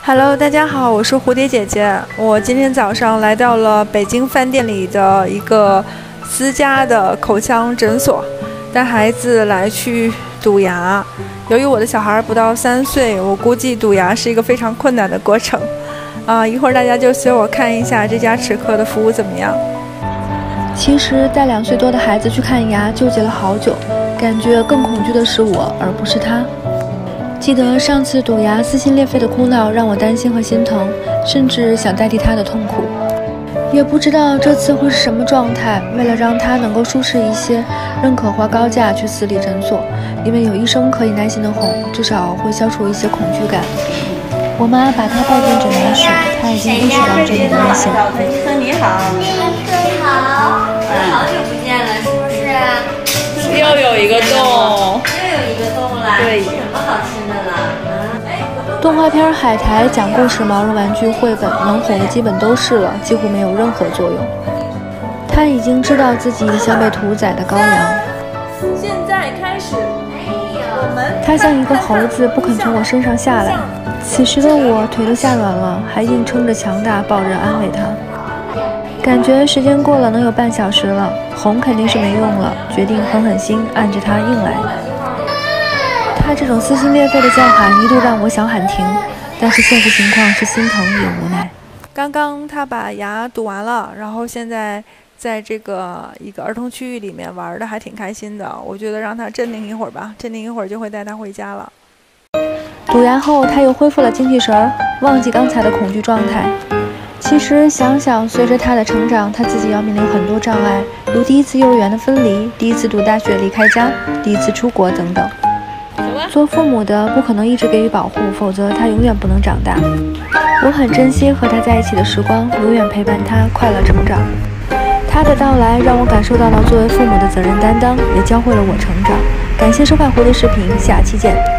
Hello， 大家好，我是蝴蝶姐姐。我今天早上来到了北京饭店里的一个私家的口腔诊所，带孩子来去堵牙。由于我的小孩不到3岁，我估计堵牙是一个非常困难的过程。一会儿大家就随我看一下这家齿科的服务怎么样。 其实带2岁多的孩子去看牙，纠结了好久，感觉更恐惧的是我，而不是他。记得上次堵牙撕心裂肺的哭闹让我担心和心疼，甚至想代替他的痛苦。也不知道这次会是什么状态，为了让他能够舒适一些，认可花高价去私立诊所，因为有医生可以耐心的哄，至少会消除一些恐惧感。我妈把他带进诊疗室，他已经意识到这里的危险。 医生你好， 你好，好久不见了，是不是啊？ 又有一个洞， 对，什么好吃的了？ 动画片《海苔》讲故事毛绒玩具绘本能哄的基本都试了，几乎没有任何作用。他已经知道自己像被屠宰的羔羊。 现在开始， 他像一个猴子，不肯从我身上下来。此时的我腿都吓软了，还硬撑着强大抱着安慰他。感觉时间过了能有半小时了，哄肯定是没用了，决定狠狠心按着他硬来。他这种撕心裂肺的叫喊一度让我想喊停，但是现实情况是心疼也无奈。 刚刚他把牙堵完了，然后现在在这个一个儿童区域里面玩的还挺开心的。我觉得让他镇定一会儿吧，镇定一会儿就会带他回家了。 堵牙后他又恢复了精气神儿，忘记刚才的恐惧状态。其实想想，随着他的成长，他自己要面临很多障碍，如第一次幼儿园的分离，第一次读大学离开家，第一次出国等等。做父母的不可能一直给予保护，否则他永远不能长大。我很珍惜和他在一起的时光，永远陪伴他快乐成长。他的到来让我感受到了作为父母的责任担当，也教会了我成长。感谢收看蝴蝶视频，下期见。